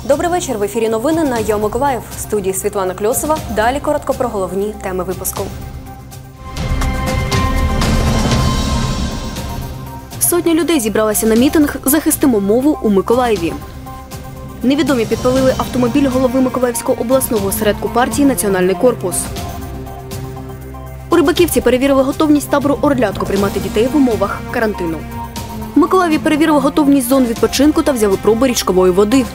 Добрий вечір. В ефірі новини на ЯО Миколаїв. В студії Світлана Кльосова. Далі коротко про головні теми випуску. Сотня людей зібралася на мітинг «Захистимо мову» у Миколаєві. Невідомі підпалили автомобіль голови Миколаївського обласного осередку партії «Національний корпус». У Рибаківці перевірили готовність табору «Орлятко» приймати дітей в умовах карантину. В Миколаєві перевірили готовність зон відпочинку та взяли проби річкової води.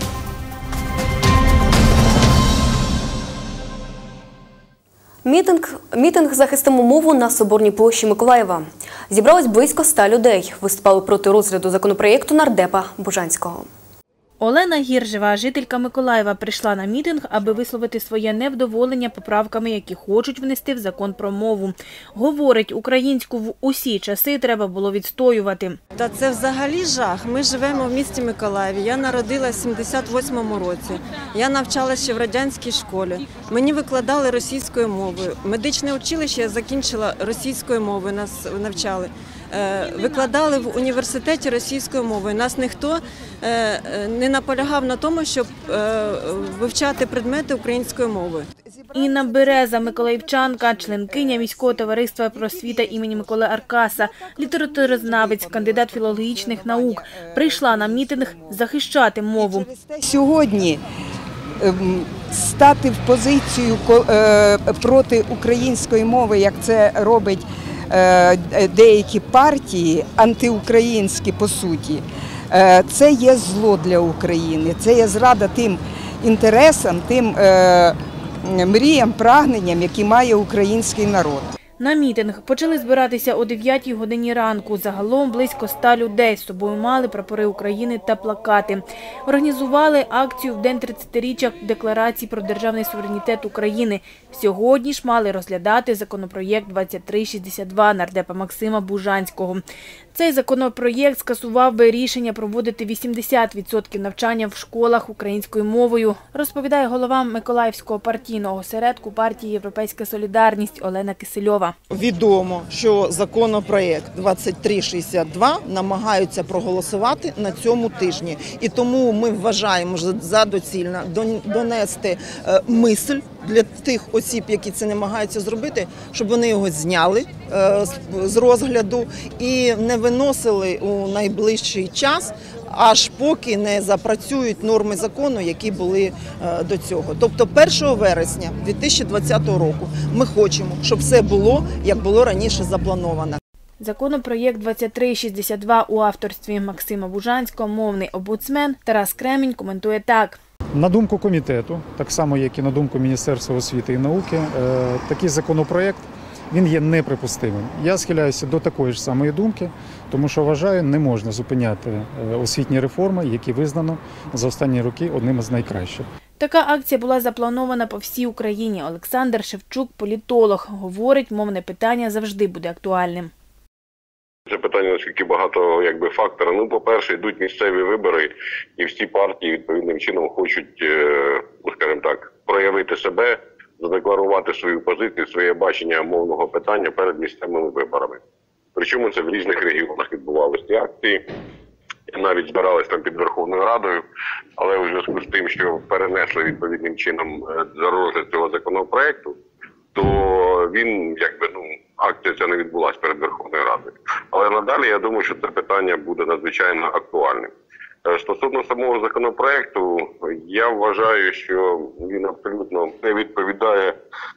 Мітинг «Захистимо мову» на Соборній площі Миколаєва. Зібралось близько 100 людей. Виступали проти розгляду законопроєкту нардепа Бужанського. Олена Гіржева, жителька Миколаєва, прийшла на мітинг, аби висловити своє невдоволення поправками, які хочуть внести в закон про мову. Говорить, українську в усі часи треба було відстоювати. Та це взагалі жах. Ми живемо в місті Миколаєві. Я народилась в 78-му році. Я навчалася ще в радянській школі. Мені викладали російською мовою. Медичне училище я закінчила російською мовою, нас навчали. Викладали в університеті російською мовою. Нас ніхто не наполягав на тому, щоб вивчати предмети українською мовою. Інна Береза, миколаївчанка, членкиня міського товариства просвіта імені Миколи Аркаса, літературознавець, кандидат філологічних наук, прийшла на мітинг захищати мову. Сьогодні стати в позицію проти української мови, як це робить деякі партії, антиукраїнські по суті, це є зло для України, це є зрада тим інтересам, тим мріям, прагненням, які має український народ. На мітинг почали збиратися о 9-й годині ранку. Загалом близько 100 людей з собою мали прапори України та плакати. Організували акцію в день 30-річчя Декларації про державний суверенітет України. Сьогодні ж мали розглядати законопроєкт 2362 нардепа Максима Бужанського. Цей законопроєкт скасував би рішення проводити 80% навчання в школах українською мовою, розповідає голова Миколаївського партійного осередку партії «Європейська солідарність» Олена Кисельова. Відомо, що законопроєкт 2362 намагаються проголосувати на цьому тижні. І тому ми вважаємо за доцільно донести мисль для тих осіб, які це намагаються зробити, щоб вони його зняли з розгляду і не виносили у найближчий час, аж поки не запрацюють норми закону, які були до цього. Тобто 1 вересня 2020 року ми хочемо, щоб все було, як було раніше заплановано. Законопроєкт 2362 у авторстві Максима Бужанського мовний омбудсмен Тарас Кремінь коментує так. На думку комітету, так само як і на думку Міністерства освіти і науки, такий законопроєкт, він є неприпустимим. Я схиляюся до такої ж самої думки, тому що вважаю, не можна зупиняти освітні реформи, які визнано за останні роки одним із найкращих. Така акція була запланована по всій Україні. Олександр Шевчук, політолог, говорить, мовне питання завжди буде актуальним. Це питання, наскільки багато факторів. По-перше, йдуть місцеві вибори, і всі партії відповідним чином хочуть, скажімо так, проявити себе, задекларувати свою позицію, своє бачення мовного питання перед місцевими виборами. Причому це в різних регіонах відбувалися ці акції. Навіть збирались там під Верховною Радою, але у зв'язку з тим, що перенесли відповідним чином за розгляд цього законопроекту, то він, акція ця не відбулася перед Верховною Радою. Але надалі, я думаю, що це питання буде надзвичайно актуальним. Стосовно самого законопроекту, я вважаю, що він абсолютно не відповідає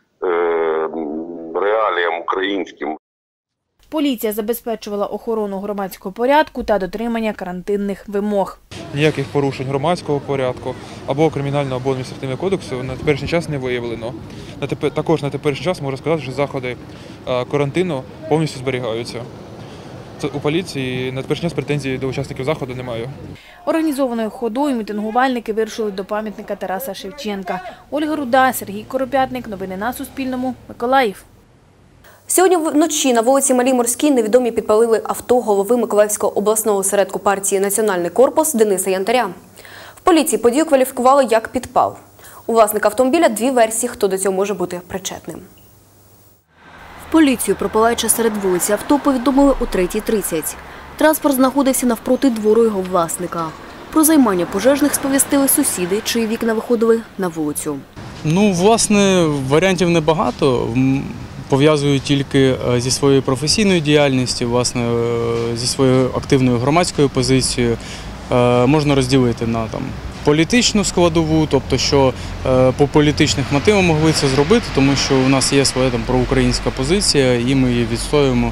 реаліям українським. Поліція забезпечувала охорону громадського порядку та дотримання карантинних вимог. Ніяких порушень громадського порядку або кримінального, або адміністративного кодексу на теперішній час не виявлено. Також на теперішній час можу сказати, що заходи карантину повністю зберігаються. У поліції на теперішній час претензій до учасників заходу немає. Організованою ходою мітингувальники вирушили до пам'ятника Тараса Шевченка. Ольга Руда, Сергій Коропятник. Новини на Суспільному. Миколаїв. Сьогодні вночі на вулиці Малій Морській невідомі підпалили авто голови Миколаївського обласного осередку партії «Національний корпус» Дениса Янтаря. В поліції подію кваліфікували як підпал. У власника автомобіля дві версії, хто до цього може бути причетним. В поліцію про палаюче серед вулиці авто повідомили о 3:30. Транспорт знаходився навпроти двору його власника. Про займання пожежних сповістили сусіди, чиї вікна виходили на вулицю. Власне, варіантів небагато. Пов'язую тільки зі своєю професійною діяльністю, власне, зі своєю активною громадською позицією. Можна розділити на політичну складову, тобто, що по політичних мотивах могли це зробити, тому що у нас є своя проукраїнська позиція, і ми її відстоюємо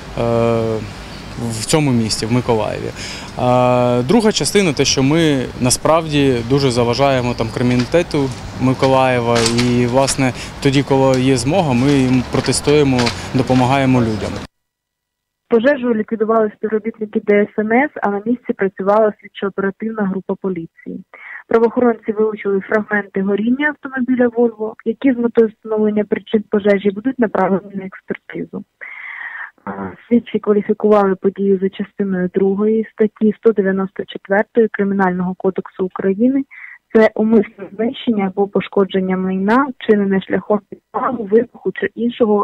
в цьому місті, в Миколаєві. Друга частина – те, що ми насправді дуже заважаємо криміналітету Миколаєва, і, власне, тоді, коли є змога, ми їм протистоїмо, допомагаємо людям. Пожежу ліквідували співробітники ДСНС, а на місці працювала слідчо-оперативна група поліції. Правоохоронці вилучили фрагменти горіння автомобіля «Волво», які з метою встановлення причин пожежі будуть направлені на експертизу. Слідчі кваліфікували подію за частиною 2 статті 194 Кримінального кодексу України. Це умисне знищення або пошкодження майна, вчинене шляхом підпалу, вибуху чи іншим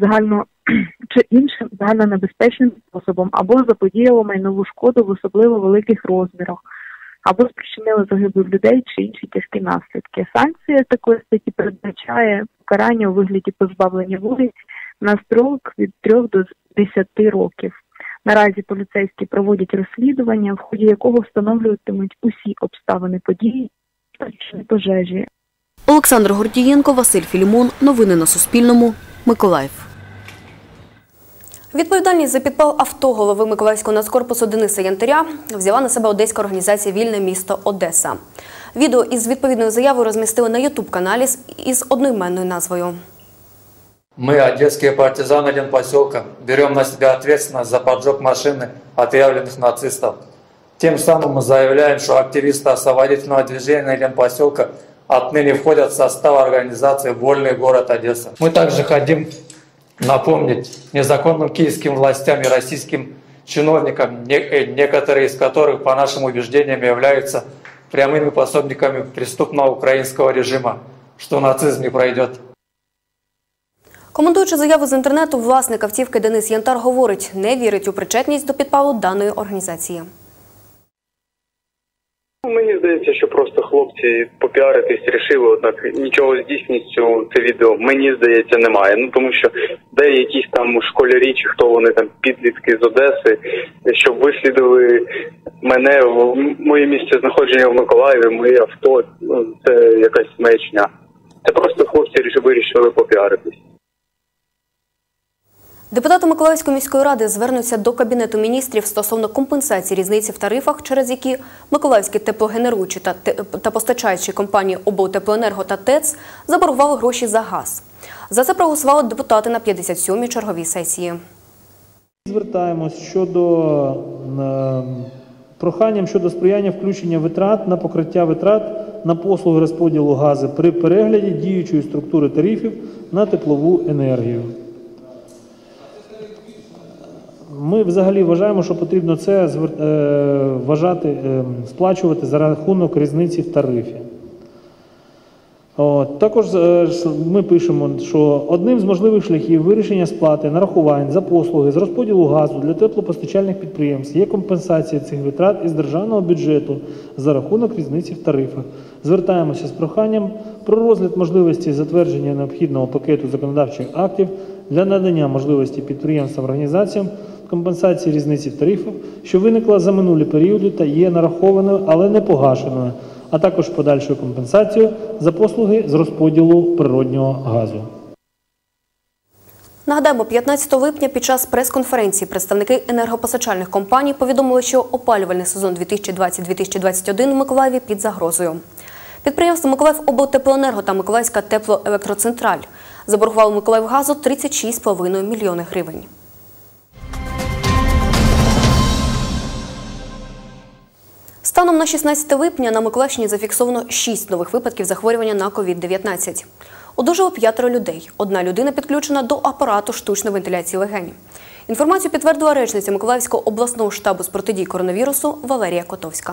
загальнонебезпечним способом, або заподіяло майнову шкоду в особливо великих розмірах, або спричинило загибель людей чи інші тяжкі наслідки. Санкція такої статті передбачає покарання у вигляді позбавлення волі на строк від 3 до 10 років. Наразі поліцейські проводять розслідування, в ході якого встановлюватимуть усі обставини події та причини пожежі. Олександр Гордієнко, Василь Філімон. Новини на Суспільному. Миколаїв. Відповідальність за підпал авто голови Миколаївського нацкорпусу Дениса Янтаря взяла на себе одеська організація «Вільне місто Одеса». Відео із відповідною заявою розмістили на ютуб-каналі із одноіменною назвою. Мы, одесские партизаны Ленпоселка, берем на себя ответственность за поджог машины отъявленных нацистов. Тем самым мы заявляем, что активисты освободительного движения Ленпоселка отныне входят в состав организации «Вольный город Одесса». Мы также хотим напомнить незаконным киевским властям и российским чиновникам, некоторые из которых, по нашим убеждениям, являются прямыми пособниками преступного украинского режима, что нацизм не пройдет. Коментуючи заяву з інтернету, власник автівки Денис Янтар говорить, не вірить у причетність до підпалу даної організації. Мені здається, що просто хлопці попіаритись рішили, однак нічого з дійсністю це відео, мені здається, немає. Тому що де якісь там школярі, чи хто вони там, підлітки з Одеси, щоб вислідили мене в моє місце знаходження в Миколаєві, моє авто, це якась маячня. Це просто хлопці вирішили попіаритись. Депутати Миколаївської міської ради звернуться до Кабінету міністрів стосовно компенсації різниці в тарифах, через які миколаївські теплогенеруючі та постачаючі компанії «Облтеплоенерго» та ТЕЦ заборгували гроші за газ. За це проголосували депутати на 57-й черговій сесії. Звертаємось щодо проханням щодо сприяння включення витрат на покриття витрат на послуги розподілу газу при перегляді діючої структури тарифів на теплову енергію. Ми взагалі вважаємо, що потрібно це сплачувати за рахунок різниці в тарифі. Також ми пишемо, що одним з можливих шляхів вирішення сплати нарахувань за послуги з розподілу газу для теплопостачальних підприємств є компенсація цих витрат із державного бюджету за рахунок різниці в тарифах. Звертаємося з проханням про розгляд можливості затвердження необхідного пакету законодавчих актів для надання можливості підприємствам, організаціям компенсації різниці в тарифах, що виникла за минулі періоди та є нарахованою, але не погашеною, а також подальшою компенсацією за послуги з розподілу природнього газу. Нагадаємо, 15 липня під час прес-конференції представники енергопостачальних компаній повідомили, що опалювальний сезон 2020-2021 у Миколаєві під загрозою. Підприємства «Миколаївоблтеплоенерго» та «Миколаївська теплоелектроцентраль» заборгували «Миколаївгазу» 36,5 мільйони гривень. Станом на 16 липня на Миколаївщині зафіксовано 6 нових випадків захворювання на COVID-19. Одужало 5 людей. Одна людина підключена до апарату штучної вентиляції легень. Інформацію підтвердила речниця Миколаївського обласного штабу з протидії коронавірусу Валерія Котовська.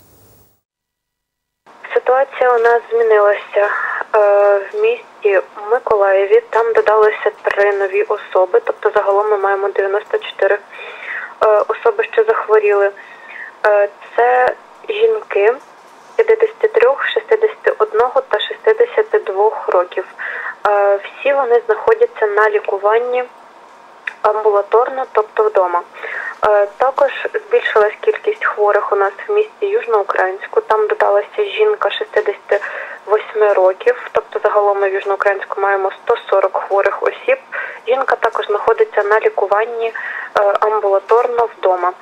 Ситуація у нас змінилася. В місті Миколаєві там додалося 3 нові особи, тобто загалом ми маємо 94 особи, що захворіли. Це жінки 53, 61 та 62 років. Всі вони знаходяться на лікуванні амбулаторно, тобто вдома. Також збільшилась кількість хворих у нас в місті Южноукраїнську. Там додалася жінка 68 років, тобто загалом ми в Южноукраїнську маємо 140 хворих осіб. Жінка також знаходиться на лікуванні амбулаторно вдома.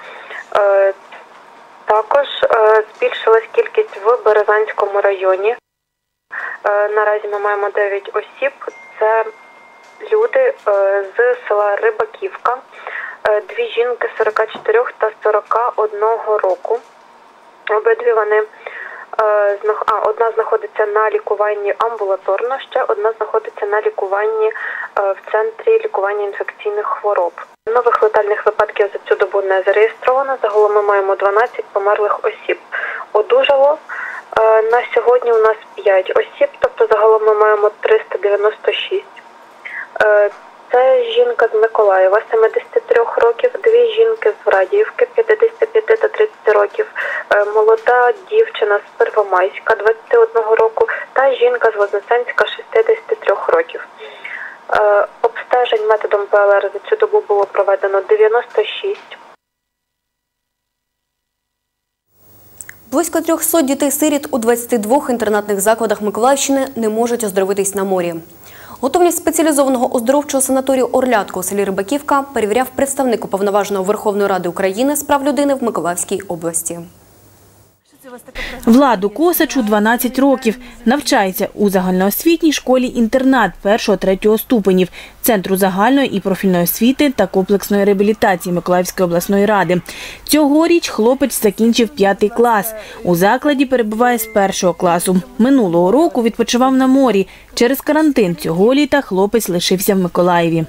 Також збільшилась кількість в Березанському районі. Наразі ми маємо 9 осіб. Це люди з села Рибаківка. Дві жінки 44 та 41 року. Обидві вони, одна знаходиться на лікуванні амбулаторно, ще одна знаходиться на лікуванні в центрі лікування інфекційних хвороб. Нових летальних випадків за цю добу не зареєстровано. Загалом ми маємо 12 померлих осіб. Одужало на сьогодні у нас 5 осіб, тобто загалом ми маємо 396. Це жінка з Миколаєва, 73 років, дві жінки з Врадіївки, 55 та 30 років, молода дівчина з Первомайська, 21 року, та жінка з Вознесенська, 63 років. Обстежень методом ПЛР за цю добу було проведено 96. Близько 300 дітей-сиріт у 22 інтернатних закладах Миколаївщини не можуть оздоровитись на морі. Готовність спеціалізованого оздоровчого санаторію «Орлятко» у селі Рибаківка перевіряв представник Уповноваженого Верховної Ради України з прав людини в Миколаївській області. Владу Косачу 12 років. Навчається у загальноосвітній школі-інтернат 1-3 ступенів Центру загальної і профільної освіти та комплексної реабілітації Миколаївської обласної ради. Цьогоріч хлопець закінчив 5 клас. У закладі перебуває з 1 класу. Минулого року відпочивав на морі. Через карантин цього літа хлопець лишився в Миколаєві.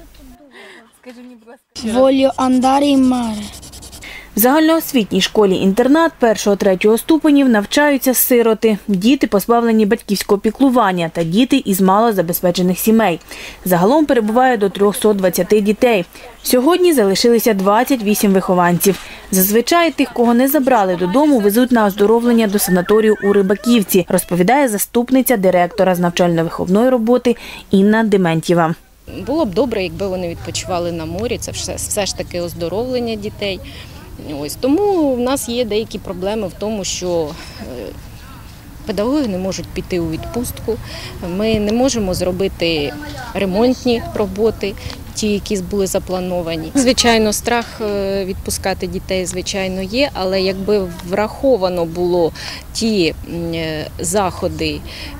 Волю андарі маре. В загальноосвітній школі-інтернат 1-3 ступенів навчаються сироти, діти, позбавлені батьківського піклування та діти із малозабезпечених сімей. Загалом перебуває до 320 дітей. Сьогодні залишилися 28 вихованців. Зазвичай тих, кого не забрали додому, везуть на оздоровлення до санаторію у Рибаківці, розповідає заступниця директора з навчально-виховної роботи Інна Дементьєва. Було б добре, якби вони відпочивали на морі, це все ж таки оздоровлення дітей. Ось тому в нас є деякі проблеми в тому, що педагоги не можуть піти у відпустку, ми не можемо зробити ремонтні роботи, ті, які були заплановані. Звичайно, страх відпускати дітей, звичайно, є, але якби враховано було ті заходи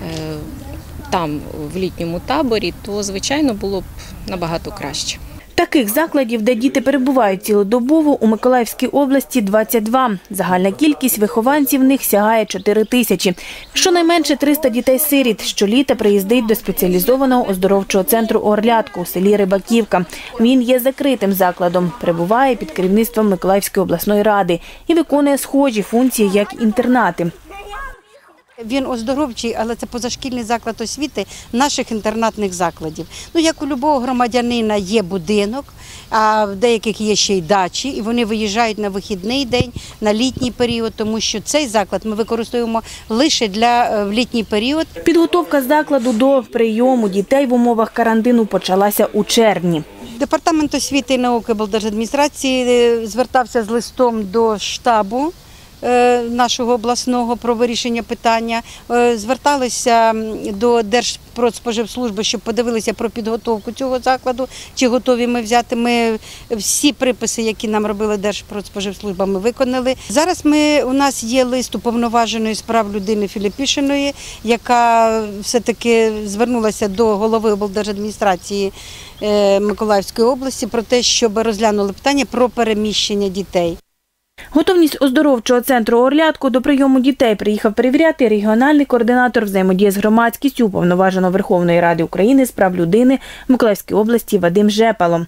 там, в літньому таборі, то, звичайно, було б набагато краще. Таких закладів, де діти перебувають цілодобово, у Миколаївській області 22. Загальна кількість вихованців в них сягає 4 тисячі. Щонайменше 300 дітей-сиріт щоліта приїздить до спеціалізованого оздоровчого центру «Орлятко» у селі Рибаківка. Він є закритим закладом, перебуває під керівництвом Миколаївської обласної ради і виконує схожі функції, як інтернати. Він оздоровчий, але це позашкільний заклад освіти наших інтернатних закладів. Ну, як у будь-якого громадянина є будинок, а в деяких є ще й дачі, і вони виїжджають на вихідний день, на літній період, тому що цей заклад ми використовуємо лише в літній період. Підготовка закладу до прийому дітей в умовах карантину почалася у червні. Департамент освіти і науки облдержадміністрації звертався з листом до штабу нашого обласного про вирішення питання. Зверталися до Держпродспоживслужби, щоб подивилися про підготовку цього закладу, чи готові ми взяти. Ми всі приписи, які нам робила Держпродспоживслужба, ми виконали. Зараз у нас є лист уповноваженої з прав людини Філіпішиної, яка все-таки звернулася до голови облдержадміністрації Миколаївської області про те, щоб розглянули питання про переміщення дітей. Готовність оздоровчого центру «Орлятко» до прийому дітей приїхав перевіряти регіональний координатор взаємодії з громадськістю Уповноваженого Верховної Ради України з прав людини в Миколаївській області Вадим Жепало.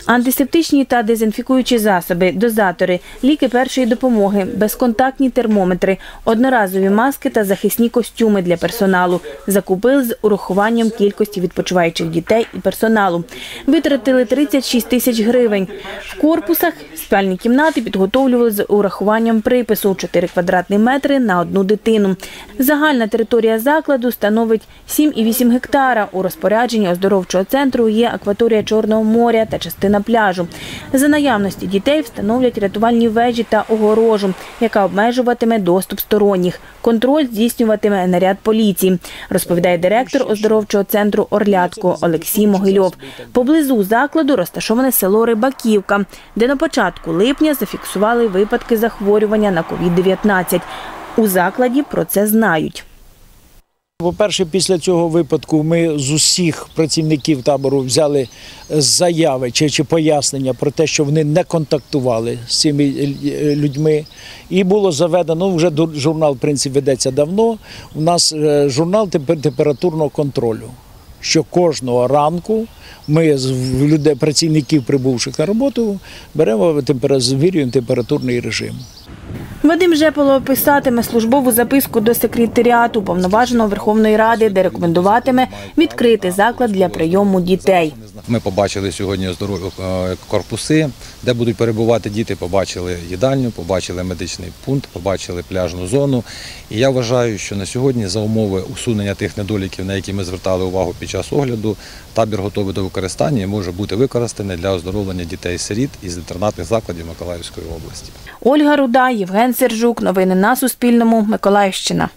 Антисептичні та дезінфікуючі засоби, дозатори, ліки першої допомоги, безконтактні термометри, одноразові маски та захисні костюми для персоналу. Закупили з урахуванням кількості відпочиваючих дітей і персоналу. Витратили 36 тисяч гривень. В корпусах спальні кімнати підготовлювали з урахуванням припису – 4 квадратні метри на одну дитину. Загальна територія закладу становить 7,8 гектара. У розпорядженні оздоровчого центру є акваторія Чорного моря та частина пляжу. За наявності дітей встановлять рятувальні вежі та огорожу, яка обмежуватиме доступ сторонніх. Контроль здійснюватиме наряд поліції, розповідає директор оздоровчого центру «Орлятко» Олексій Могильов. Поблизу закладу розташоване село Рибаківка, де на початку липня зафіксували випадки захворювання на COVID-19. У закладі про це знають. По-перше, після цього випадку ми з усіх працівників табору взяли заяви чи пояснення про те, що вони не контактували з цими людьми. І було заведено, вже журнал, в принципі, ведеться давно, у нас журнал температурного контролю, що кожного ранку ми з працівників, прибувших на роботу, беремо, звірюємо температурний режим. Вадим Жеполов писатиме службову записку до секретаріату Уповноваженого Верховної Ради, де рекомендуватиме відкрити заклад для прийому дітей. Ми побачили сьогодні корпуси, де будуть перебувати діти, побачили їдальню, побачили медичний пункт, побачили пляжну зону. І я вважаю, що на сьогодні за умови усунення тих недоліків, на які ми звертали увагу під час огляду, табір готовий до використання і може бути використаний для оздоровлення дітей-сиріт із інтернатних закладів Миколаївської області. Ольга Руда, Євген Сержук. Новини на Суспільному. Миколаївщина.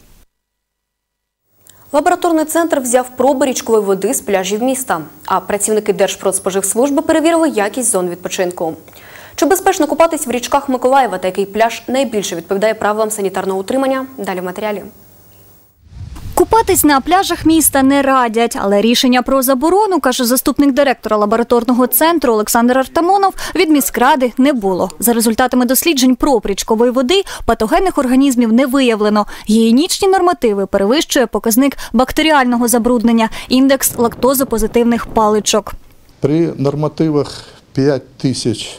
Лабораторний центр взяв проби річкової води з пляжів міста, а працівники Держпродспоживслужби перевірили якість зон відпочинку. Чи безпечно купатись в річках Миколаєва та який пляж найбільше відповідає правилам санітарного утримання? Далі в матеріалі. Купатись на пляжах міста не радять, але рішення про заборону, каже заступник директора лабораторного центру Олександр Артамонов, від міськради не було. За результатами досліджень проб річкової води патогенних організмів не виявлено. Гігієнічні нормативи перевищує показник бактеріального забруднення – індекс лактозопозитивних паличок. При нормативах 5 тисяч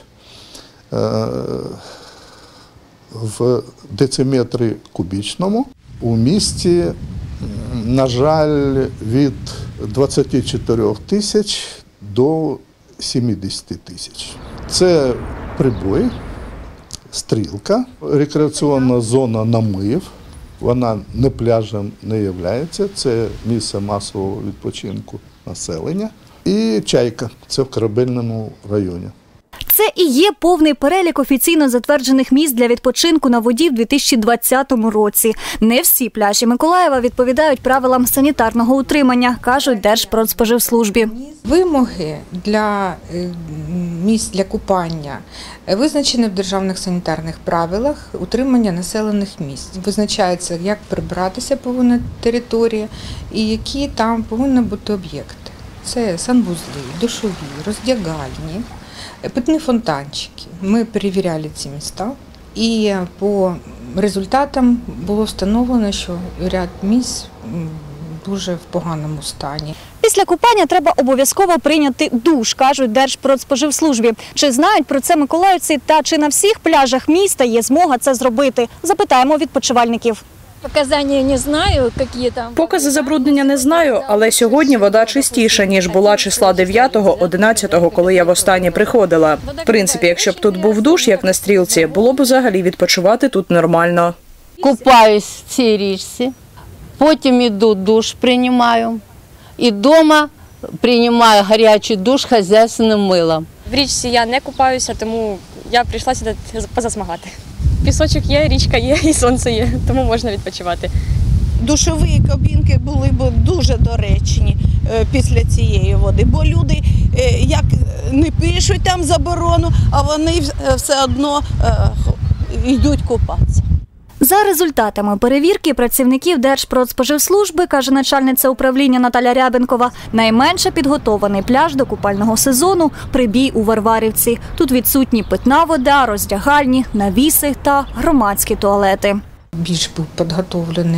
в дециметрі кубічному у місті, на жаль, від 24 тисяч до 70 тисяч. Це прибой, стрілка, рекреаційна зона Намив. Вона не пляжем не є, це місце масового відпочинку населення. І Чайка, це в Корабельному районі. Це і є повний перелік офіційно затверджених місць для відпочинку на воді в 2020 році. Не всі пляжі Миколаєва відповідають правилам санітарного утримання, кажуть Держпродспоживслужбі. Вимоги для місць для купання визначені в державних санітарних правилах утримання населених місць. Визначається, як прибиратися повинна територія і які там повинні бути об'єкти. Це санвузли, душові, роздягальні, питні фонтанчики. Ми перевіряли ці міста і по результатам було встановлено, що ряд місць дуже в поганому стані. Після купання треба обов'язково прийняти душ, кажуть Держпродспоживслужбі. Чи знають про це миколаївці та чи на всіх пляжах міста є змога це зробити? Запитаємо відпочивальників. Показання не знаю, які там. Покази забруднення не знаю, але сьогодні вода чистіша, ніж була числа 9-го, 11-го, коли я востаннє приходила. В принципі, якщо б тут був душ, як на стрілці, було б взагалі відпочивати тут нормально. Купаюсь в цій річці, потім іду душ приймаю і вдома приймаю гарячий душ хазяйственним милом. В річці я не купаюся, тому я прийшла сюди позасмагати. Пісочок є, річка є і сонце є, тому можна відпочивати. Душові кабінки були б дуже доречні після цієї води, бо люди як не пишуть там заборону, а вони все одно йдуть купатися. За результатами перевірки працівників Держпродспоживслужби, каже начальниця управління Наталя Рябенкова, найменше підготований пляж до купального сезону – Прибій у Варварівці. Тут відсутні питна вода, роздягальні, навіси та громадські туалети. Більш був підготовлений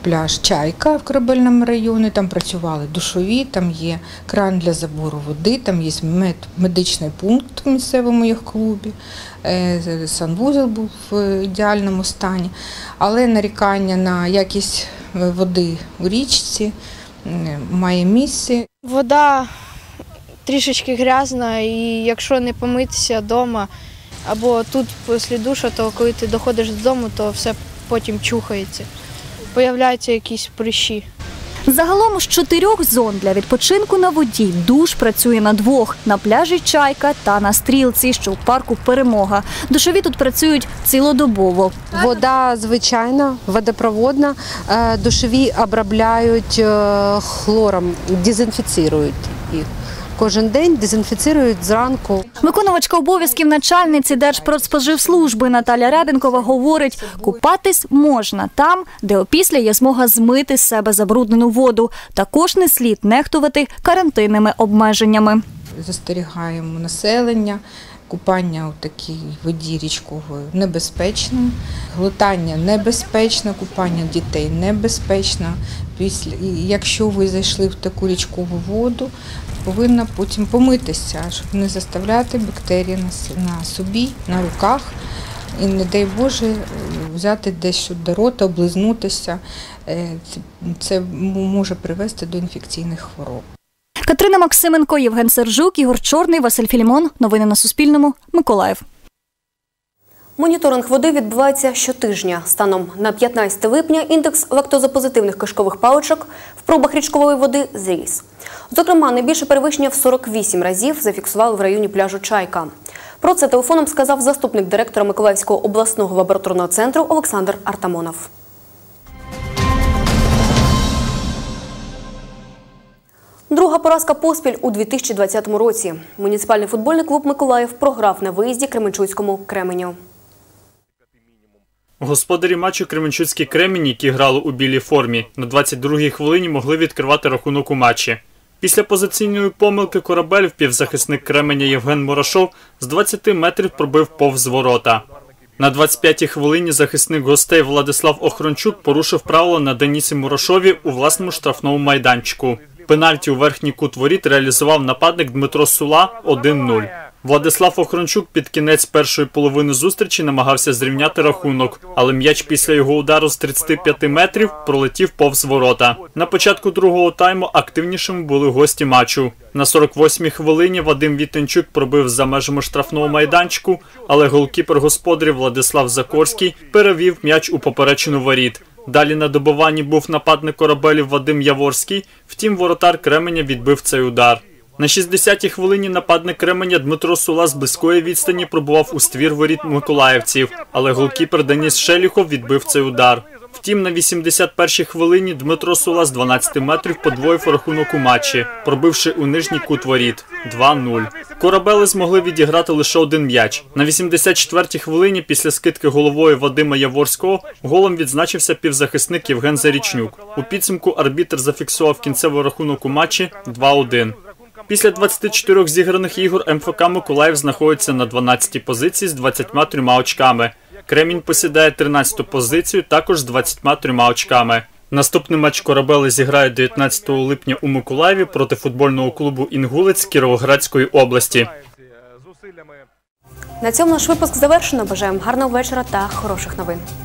пляж «Чайка» в Корабельному районі, там працювали душові, там є кран для забору води, там є медичний пункт в місцевому яхт-клубі, санвузол був в ідеальному стані, але нарікання на якість води у річці має місце. Вода трішечки грязна, і якщо не помитися вдома або тут після душу, то коли ти доходиш додому, то все потім чухається. Появляються якісь прищі. Загалом з 4 зон для відпочинку на воді душ працює на 2 – на пляжі «Чайка» та на «Стрілці», що у парку «Перемога». Душові тут працюють цілодобово. Вода звичайна, водопроводна, душові обробляють хлором, дезінфіцірують їх. Кожен день дезінфіцирують зранку. Виконувачка обов'язків начальниці Держпродспоживслужби Наталя Рябінкова говорить, купатись можна там, де опісля є змога змити з себе забруднену воду. Також не слід нехтувати карантинними обмеженнями. Застерігаємо населення. Купання у такій воді річкової небезпечно, глотання небезпечно, купання дітей небезпечно. Якщо ви зайшли в таку річкову воду, повинна потім помитися, щоб не заставляти бактерії на собі, на руках. І, не дай Боже, взяти десь до рота, облизнутися. Це може привести до інфекційних хвороб. Катерина Максименко, Євген Сержук, Ігор Чорний, Василь Філімон. Новини на Суспільному. Миколаїв. Моніторинг води відбувається щотижня. Станом на 15 липня індекс лактозопозитивних кишкових паличок в пробах річкової води зріс. Зокрема, найбільше перевищення в 48 разів зафіксували в районі пляжу «Чайка». Про це телефоном сказав заступник директора Миколаївського обласного лабораторного центру Олександр Артамонов. Друга поразка поспіль у 2020 році. Муніципальний футбольний клуб «Миколаїв» програв на виїзді Кременчуцькому «Кременю». Господарі матчу Кременчуцький «Кремінь», які грали у білій формі, на 22-й хвилині могли відкривати рахунок у матчі. Після позиційної помилки «Корабель» півзахисник «Кременя» Євген Мурашов з 20 метрів пробив повз ворота. На 25-й хвилині захисник гостей Владислав Охрончук порушив правила на Денисі Мурашові у власному штрафному майданчику. Пенальті у верхній кут воріт реалізував нападник Дмитро Сула 1-0. Владислав Охрончук під кінець першої половини зустрічі намагався зрівняти рахунок, але м'яч після його удару з 35 метрів пролетів повз ворота. На початку другого тайму активнішими були гості матчу. На 48-й хвилині Вадим Вітенчук пробив за межами штрафного майданчику, але голкіпер господарів Владислав Закорський перевів м'яч у поперечину воріт. Далі на добиванні був нападник «Корабелів» Вадим Яворський, втім воротар «Кременя» відбив цей удар. На 60-й хвилині нападник «Кременя» Дмитро Сула з близької відстані пробував у ствір воріт миколаївців, але голкіпер Денис Шеліхов відбив цей удар. Втім, на 81-й хвилині Дмитро Сула з 12 метрів подвоїв рахунок у матчі, пробивши у нижній кут воріт – 2-0. «Корабели» змогли відіграти лише один м'яч. На 84-й хвилині після скидки головою Вадима Яворського голом відзначився півзахисник Євген Зарічнюк. У підсумку арбітр зафіксував кінцевий рахунок у матчі – 2-1. Після 24 зіграних ігор МФК «Миколаїв» знаходиться на 12-й позиції з 23 очками. «Кремінь» посідає 13-ту позицію також з 23 очками. Наступний матч «Корабели» зіграють 19 липня у Миколаєві проти футбольного клубу «Інгулець» Кіровоградської області. На цьому наш випуск завершено. Бажаємо гарного вечора та хороших новин.